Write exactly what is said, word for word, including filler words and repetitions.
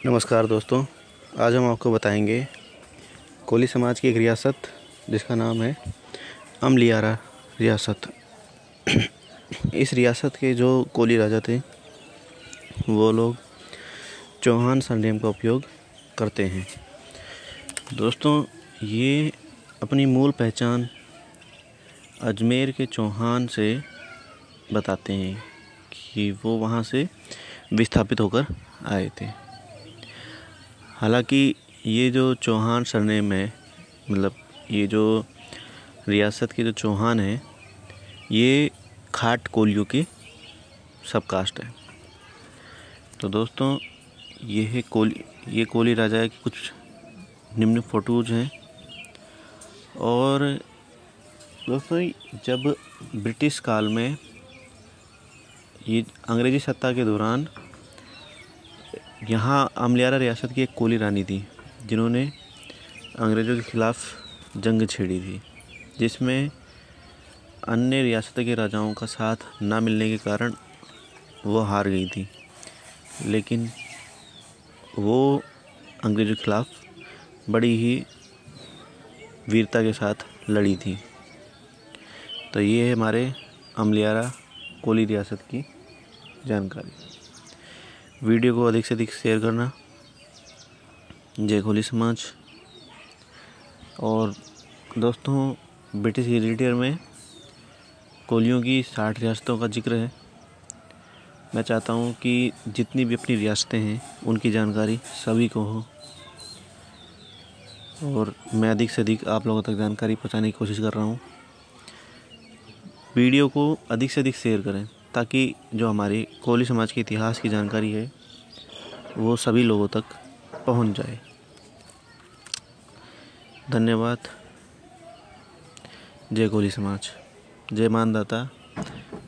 नमस्कार दोस्तों, आज हम आपको बताएंगे कोली समाज की एक रियासत जिसका नाम है अमलियारा रियासत। इस रियासत के जो कोली राजा थे वो लोग चौहान सरनेम का उपयोग करते हैं। दोस्तों, ये अपनी मूल पहचान अजमेर के चौहान से बताते हैं कि वो वहाँ से विस्थापित होकर आए थे। हालांकि ये जो चौहान सरनेम है, मतलब ये जो रियासत के जो चौहान हैं, ये खाट कोलियों की सब कास्ट है। तो दोस्तों, ये है कोली ये कोली राजा की कुछ निम्न फोटोज हैं। और दोस्तों, जब ब्रिटिश काल में ये अंग्रेजी सत्ता के दौरान यहाँ अमलियारा रियासत की एक कोली रानी थी जिन्होंने अंग्रेज़ों के ख़िलाफ़ जंग छेड़ी थी, जिसमें अन्य रियासतों के राजाओं का साथ ना मिलने के कारण वो हार गई थी। लेकिन वो अंग्रेज़ों के ख़िलाफ़ बड़ी ही वीरता के साथ लड़ी थी। तो ये है हमारे अमलियारा कोली रियासत की जानकारी। वीडियो को अधिक से अधिक शेयर करना। जय कोली समाज। और दोस्तों, ब्रिटिश हेरिटेज में कोलियों की साठ रियासतों का जिक्र है। मैं चाहता हूँ कि जितनी भी अपनी रियासतें हैं उनकी जानकारी सभी को हो, और मैं अधिक से अधिक आप लोगों तक जानकारी पहुँचाने की कोशिश कर रहा हूँ। वीडियो को अधिक से अधिक शेयर करें ताकि जो हमारी कोली समाज के इतिहास की जानकारी है वो सभी लोगों तक पहुंच जाए। धन्यवाद। जय कोली समाज। जय मानदाता।